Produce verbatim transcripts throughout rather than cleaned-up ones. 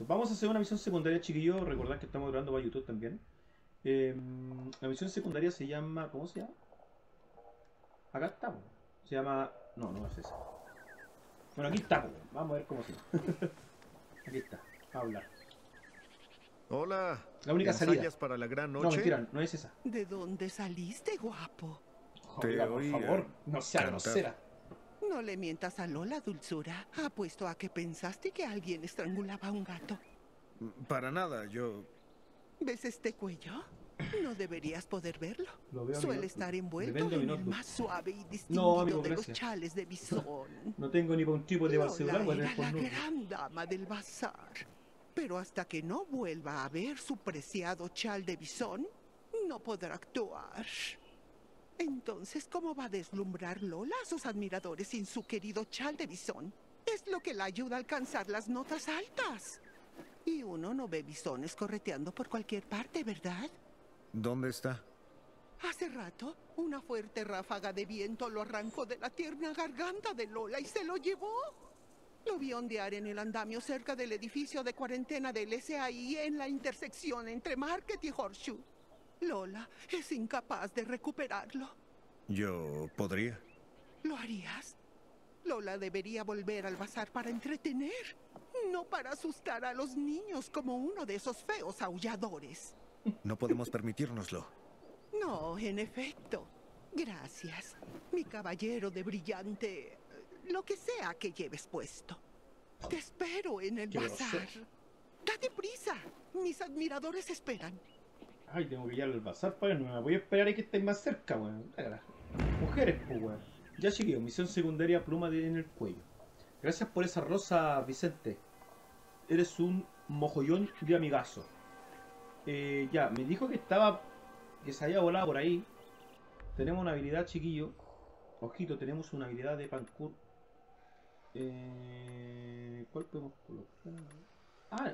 Perfecto. Vamos a hacer una misión secundaria, chiquillos. Recordad que estamos grabando para YouTube también. Eh, la misión secundaria se llama... ¿Cómo se llama? Acá está, po. Se llama... No, no es esa. Bueno, aquí está, po. Vamos a ver cómo se llama. Aquí está. A hablar. Hola. La única salida. ¿Ensayas para la gran noche? No, mentira, no es esa. ¿De dónde saliste, guapo? Oiga, por oí, favor, eh, no sea cantar. grosera. No le mientas a Lola, dulzura. Apuesto a que pensaste que alguien estrangulaba a un gato. Para nada, yo... ¿Ves este cuello? No deberías poder verlo. Lo veo a mi Suele no- estar le envuelto vendo mi en el notebook. más suave y No, distinguido amigo, de los gracias. chales de bisón. No tengo ni para un trípode para el celular, voy a Lola tener era por la notebook. gran dama del bazar. Pero hasta que no vuelva a ver su preciado chal de bisón, no podrá actuar. Entonces, ¿cómo va a deslumbrar Lola a sus admiradores sin su querido chal de bisón? Es lo que la ayuda a alcanzar las notas altas. Y uno no ve bisones correteando por cualquier parte, ¿verdad? ¿Dónde está? Hace rato, una fuerte ráfaga de viento lo arrancó de la tierna garganta de Lola y se lo llevó. Lo vi ondear en el andamio cerca del edificio de cuarentena del S A I en la intersección entre Market y Horseshoe. Lola es incapaz de recuperarlo. Yo podría. ¿Lo harías? Lola debería volver al bazar para entretener, no para asustar a los niños como uno de esos feos aulladores. No podemos permitírnoslo. No, en efecto. Gracias, mi caballero de brillante... lo que sea que lleves puesto. Te espero en el Qué bazar. grosero. Date prisa, mis admiradores esperan. Ay, tengo que ir al bazar para no me voy a esperar a que estéis más cerca, weón. Cágala. Mujeres, pues, weón. Ya chiquillo, misión secundaria, pluma de, en el cuello. Gracias por esa rosa, Vicente. Eres un mojollón de amigazo. Eh, ya, me dijo que estaba... que se había volado por ahí. Tenemos una habilidad, chiquillo. Ojito, tenemos una habilidad de parkour. Eh, ¿Cuál podemos colocar? Ah,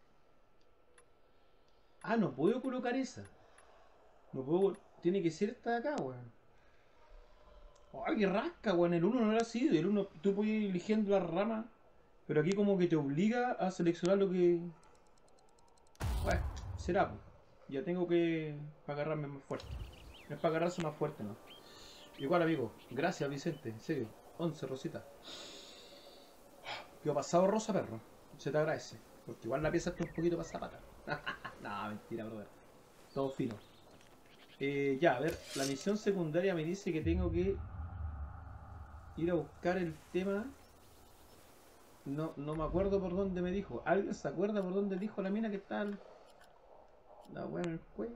ah, no puedo colocar esa. No puedo. Tiene que ser esta de acá, weón. Ay, qué rasca, weón. El uno no era así. El uno tú puedes ir eligiendo la rama. Pero aquí como que te obliga a seleccionar lo que. Bueno, será, pues. Ya tengo que. Para agarrarme más fuerte. No es para agarrarse más fuerte, no. Igual, amigo. Gracias, Vicente. En serio. once, Rosita. ¿Qué ha pasado, Rosa, perro? Se te agradece. Porque igual la pieza está un poquito pasada pata. No, mentira, brother. Todo fino. Eh, ya, a ver. La misión secundaria me dice que tengo que ir a buscar el tema. No, no me acuerdo por dónde me dijo. ¿Alguien se acuerda por dónde dijo la mina que está el... la weá en el cuello?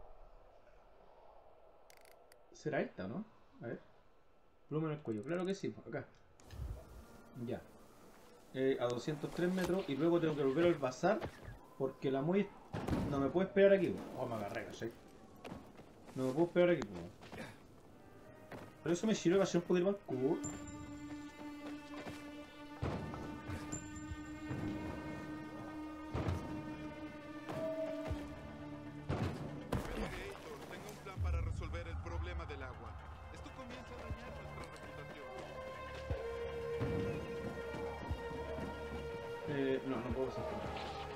¿Será esta o no? A ver. Pluma en el cuello. Claro que sí, pues acá. Ya. Eh, a doscientos tres metros y luego tengo que volver al bazar porque la muy no me puedo esperar aquí. Oh, me agarré, ¿sí? No me puedo esperar aquí, pues. Pero eso me sirve para hacer un poquito más cool. Tengo un plan para resolver el problema del agua. Esto comienza a dañar nuestra reputación. Eh, no, no puedo hacer nada.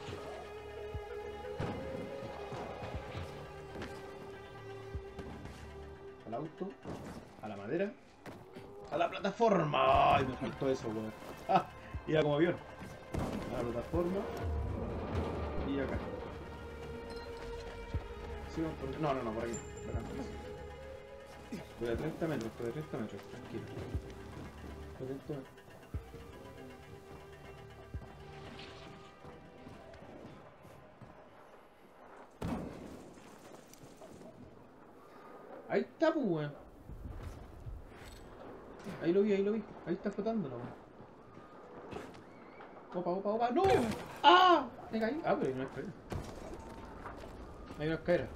Al auto, a la madera, a la plataforma. Ay, me faltó eso, weón. Ah, iba como avión. A la plataforma y acá. Sí, vamos por... No, no, no, por aquí. Por acá. Estoy a treinta metros, estoy a treinta metros, tranquilo. Estoy a treinta metros. Ahí está, pues, weón. Ahí lo vi, ahí lo vi. Ahí está flotando, weón. Opa, opa, opa. ¡No! ¡Ah! Me caí. Ah, pero hay una escalera. Hay una escalera.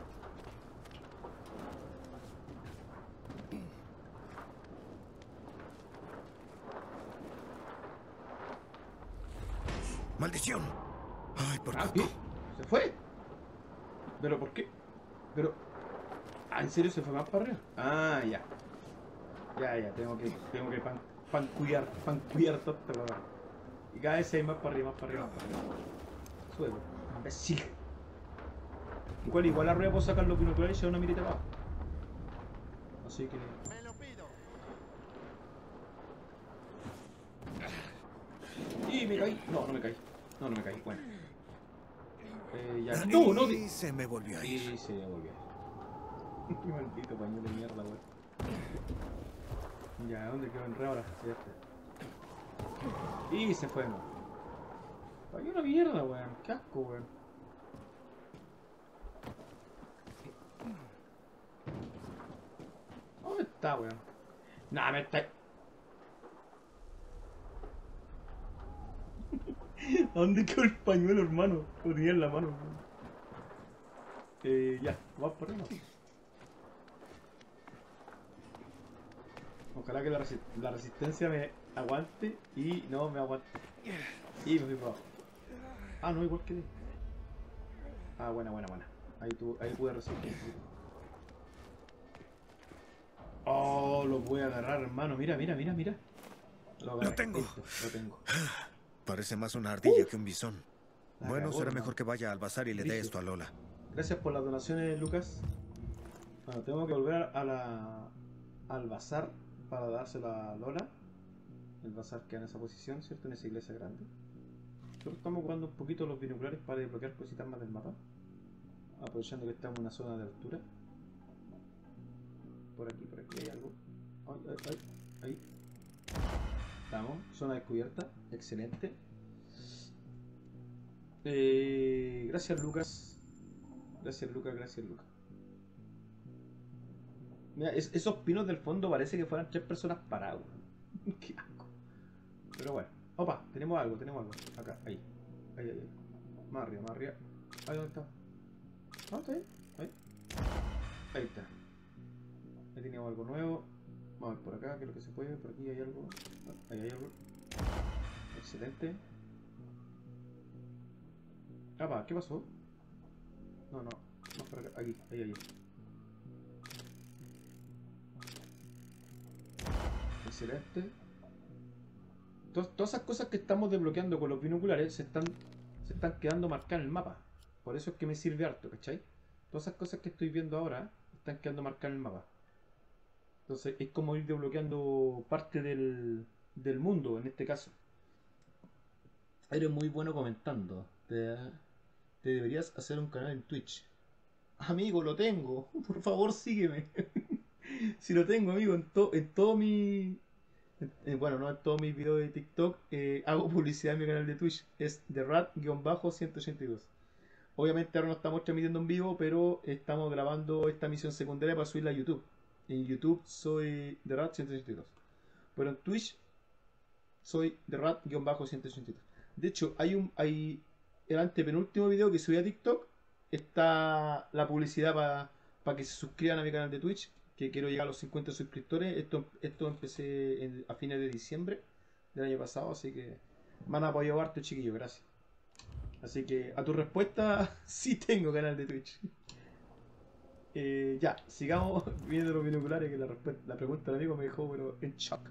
¡Maldición! ¡Ay, por Ah, poco! ¿qué? ¿Se fue? ¿Pero por qué? Pero... Ah, ¿en serio se fue más para arriba? Ah, ya. Ya, ya, tengo que, tengo que pan, pancuiar, pancuiar todo este lugar. Y cada vez hay más para arriba, más para arriba, más para arriba. Sube, weón. Imbécil. Igual, igual arriba puedo sacar los binoculares y llevar una mirita abajo. Así que... Me lo pido. Y me caí. No, no me caí. No, no me caí. Bueno. Eh, ya. No, no. Y se me volvió a ir. Sí, sí, ya volvió. Qué maldito pañuelo de mierda, weón. Ya, ¿dónde quedó enredado ahora? Ya está. Y se fue, no. Pañuelo de mierda, weón. Qué asco, weón. ¿Dónde está, weón? Nah, me está... ¿Dónde quedó el pañuelo, hermano? Lo tenía en la mano. Eh, ya, vamos por ahí, ¿no? Ojalá que la, resi la resistencia me aguante y no me aguante. Y me fui para abajo. Ah, no, igual que él. Ah, buena, buena, buena. Ahí, tu, ahí pude resistir. Oh, lo voy a agarrar, hermano. Mira, mira, mira, mira. Lo, Lo tengo. Listo, lo tengo. Parece más una ardilla uh, que un bisón. La Bueno, cagó, será hermano. mejor que vaya al bazar y le dé esto a Lola. Gracias por las donaciones, Lucas. Bueno, tengo que volver a la, al bazar para dárselo a Lola. El bazar queda en esa posición, ¿cierto? En esa iglesia grande. Nosotros estamos ocupando un poquito los binoculares para desbloquear cositas más del mapa. Aprovechando que estamos en una zona de altura. Por aquí, por aquí hay algo. Ay, ay, ay, ahí. Estamos, zona descubierta, excelente. Eh, gracias Lucas. Gracias Lucas, gracias Lucas. Mira, es, esos pinos del fondo parece que fueran tres personas paradas. Qué asco. Pero bueno, opa, tenemos algo, tenemos algo. Acá, ahí. Ahí, ahí, ahí. Más arriba, más arriba. Ahí, ¿dónde está? Ah, está ahí. Ahí. Ahí está. Ahí teníamos algo nuevo. Vamos a ver por acá, que es lo que se puede. Por aquí hay algo. Ahí hay algo. Excelente. Ah, va, ¿qué pasó? No, no. Más por acá. Aquí, ahí, ahí. Excelente. Todas, todas esas cosas que estamos desbloqueando con los binoculares se están, se están quedando marcadas en el mapa. Por eso es que me sirve harto, ¿cachai? Todas esas cosas que estoy viendo ahora están quedando marcadas en el mapa. Entonces es como ir desbloqueando parte del, del mundo, en este caso. Eres muy bueno comentando. Te, te deberías hacer un canal en Twitch. Amigo, lo tengo. Por favor, sígueme. Si lo tengo, amigo, en, to, en todo mi... En, bueno, no en todos mis videos de TikTok, eh, hago publicidad en mi canal de Twitch. Es The Rat ciento ochenta y dos. Obviamente ahora no estamos transmitiendo en vivo, pero estamos grabando esta misión secundaria para subirla a YouTube. En YouTube soy The Rat ciento ochenta y dos. Pero en Twitch soy The Rat ciento ochenta y dos. De hecho, hay un hay el antepenúltimo video que subí a TikTok. Está la publicidad para pa que se suscriban a mi canal de Twitch. Que quiero llegar a los cincuenta suscriptores. Esto, esto empecé en, a fines de diciembre del año pasado. Así que me han apoyado harto, chiquillos. Gracias. Así que a tu respuesta, sí tengo canal de Twitch. Eh, ya, sigamos viendo los binoculares. Que la, la pregunta del amigo me dejó pero en shock.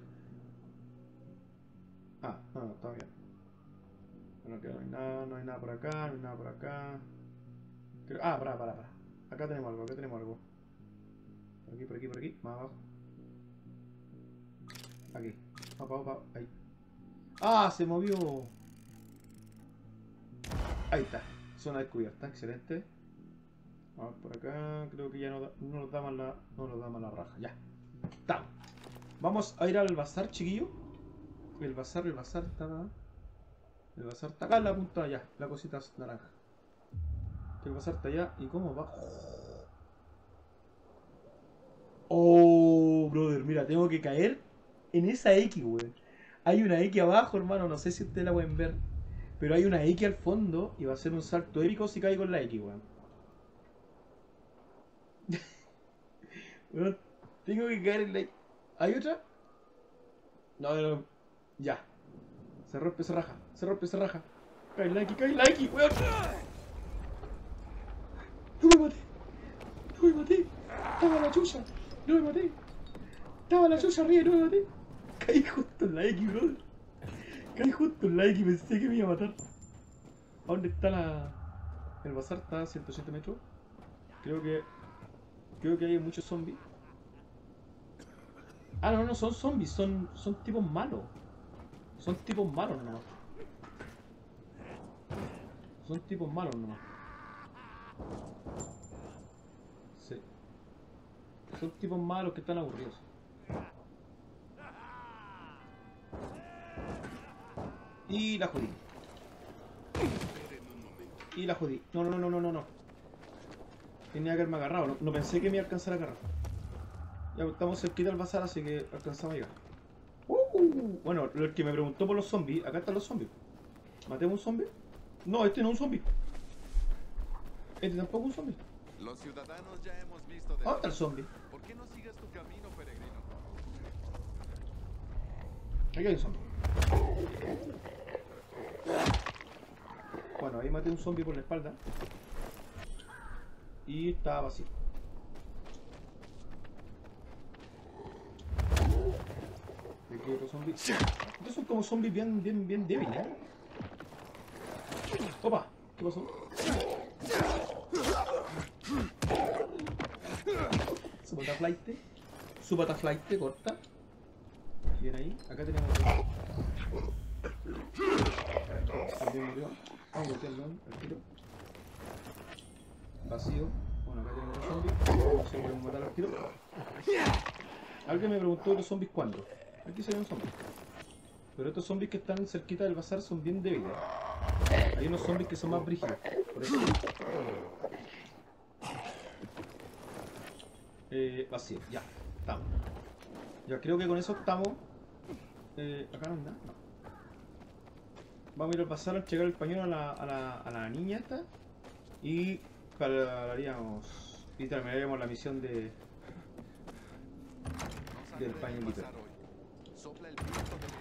Ah, no, no, está bien. Bueno, que no hay nada, no hay nada por acá, no hay nada por acá. Creo, ah, para, para, para. Acá tenemos algo, acá tenemos algo. Por aquí, por aquí, por aquí, más abajo. Aquí. Opa, opa, ahí. ¡Ah! Se movió. Ahí está. Zona descubierta, excelente. Vamos por acá. Creo que ya no, da, no nos da más la. No nos da más la raja. Ya. Está. Vamos a ir al bazar, chiquillo. El bazar, el bazar está. El bazar está acá en la punta allá. La cosita naranja. El bazar está allá. ¿Y cómo va? Oh, brother, mira, tengo que caer en esa X, weón. Hay una X abajo, hermano, no sé si ustedes la pueden ver. Pero hay una X al fondo y va a ser un salto épico si caigo en la X, weón. Bueno, tengo que caer en la X. ¿Hay otra? No, no, no. Ya. Se rompe, se raja, se rompe, se raja. Cae en la X, cae en la X, weón. No me maté. No me maté. Estaba la chucha. No me maté. Estaba la chucha arriba y no me maté. Caí justo en la X, brother. Caí justo en la X y pensé que me iba a matar. ¿A dónde está la... el bazar? Está a ciento ochenta metros. Creo que... Creo que hay muchos zombies. Ah, no, no son zombies, son, son tipos malos. Son tipos malos nomás. Son tipos malos nomás. Sí. Son tipos malos que están aburridos. Y la jodí. Y la jodí. No, no, no, no, no, no. Tenía que haberme agarrado. No, no pensé que me iba a alcanzar a agarrar. Ya estamos cerquita del bazar, así que alcanzamos a llegar. Uh, bueno, el que me preguntó por los zombies, acá están los zombies. ¿Matemos un zombie? No, este no es un zombie. Este tampoco es un zombie. Los ciudadanos ya hemos visto de ¿Dónde está el zombie? ¿Por qué no sigas tu camino, peregrino? Aquí hay un zombie. Bueno, ahí maté un zombie por la espalda. Y está vacío. Aquí otro zombie. Estos son como zombies bien, bien, bien débiles, ¿eh? Opa, ¿qué pasó? Su pataflight. Su pataflight corta. Bien ahí. Acá tenemos otro. También murió. Vamos a golpearlo al tiro. Vacío. Bueno, acá tenemos otro zombie. No sé, podemos matar al tiro. Alguien me preguntó los zombies cuándo. Aquí se ven zombies. Pero estos zombies que están cerquita del bazar son bien débiles. Hay unos zombies que son más brígidos. Por eso. Eh, vacío, ya. Estamos. Ya creo que con eso estamos. Eh, acá no hay nada. No. Vamos a ir al bazar a entregar el pañuelo a la, a la, a la niña esta. Y haríamos. Y terminaríamos la misión de. Del pañuelito. Sopla el viento de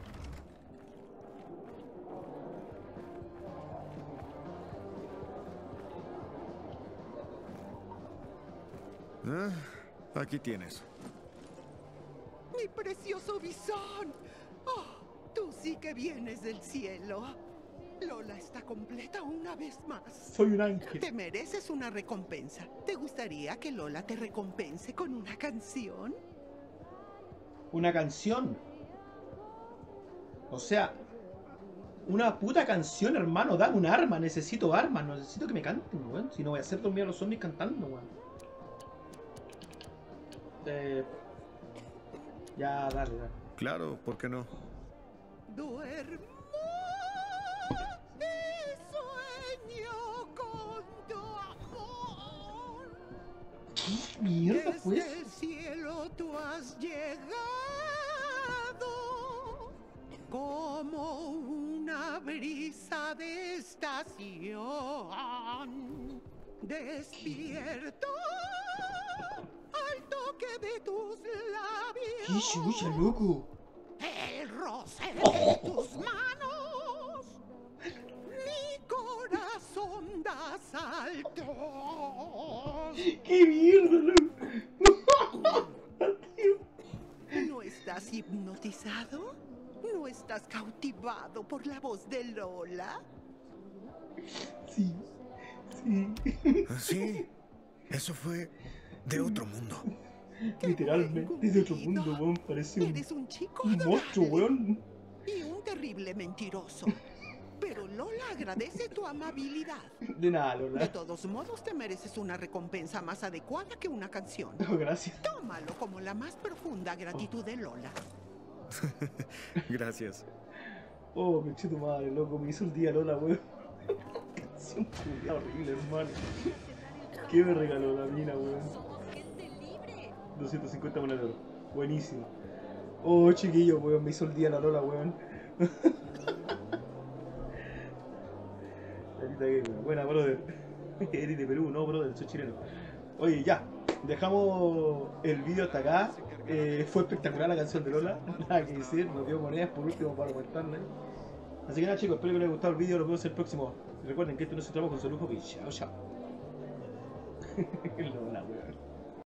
Ah, aquí tienes. ¡Mi precioso bisón! ¡Oh, tú sí que vienes del cielo! Lola está completa una vez más. Soy un ángel. Te mereces una recompensa. ¿Te gustaría que Lola te recompense con una canción? Una canción. O sea, una puta canción, hermano. Dame un arma. Necesito armas. Necesito que me canten, weón. Si no voy a hacer dormir a los zombies cantando, weón. Eh, ya, dale, dale. Claro, ¿por qué no? Duermo y sueño con tu amor. ¿Qué mierda fue Desde el eso? cielo tú has llegado como una brisa de estación. Despierto al toque de tus labios. ¿Qué chucha, loco? El roce de tus manos. Mi corazón da saltos. ¡Qué mierda, loco! ¿No estás hipnotizado? ¿No estás cautivado por la voz de Lola? Sí, sí. Sí, eso fue de otro mundo. Literalmente, desde otro mundo, weón. Parece un, Eres un chico un monstruo, adorable weón. y un terrible mentiroso. Pero Lola agradece tu amabilidad. De nada, De Lola. todos modos, te mereces una recompensa más adecuada que una canción. No, gracias. Tómalo como la más profunda gratitud de Lola. Gracias. Oh, me eché tu madre, loco. Me hizo el día, Lola, weón. Canción culiada horrible, hermano. ¿Qué me regaló la mina, weón? doscientos cincuenta monedas de oro. Buenísimo. Oh, chiquillo, weón. Me hizo el día la Lola, weón. Buena, brother. Eres de Perú, no, brother, soy chileno. Oye, ya. Dejamos el vídeo hasta acá. Eh, fue espectacular la canción de Lola. Nada que decir, nos dio monedas por último para aumentarla. Así que nada, chicos, espero que les haya gustado el vídeo. Nos vemos en el próximo. Recuerden que esto no se traba con su lujo. Y chao, chao. Lola, weón.